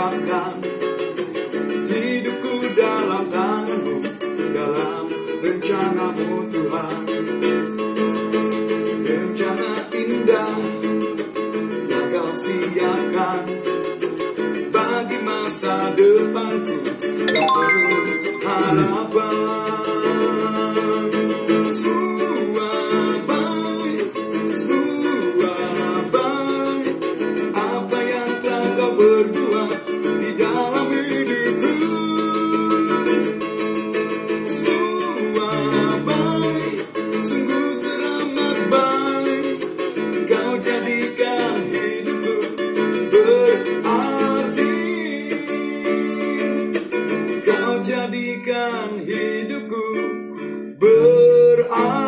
serahkan hidupku dalam tanganmu, dalam rencanamu Tuhan. Rencana indah yang kau siapkan bagi masa depanku yang penuh harapan. Berbuat di dalam hidupku semua baik, sungguh teramat baik. Kau jadikan hidupku berarti, kau jadikan hidupku berarti.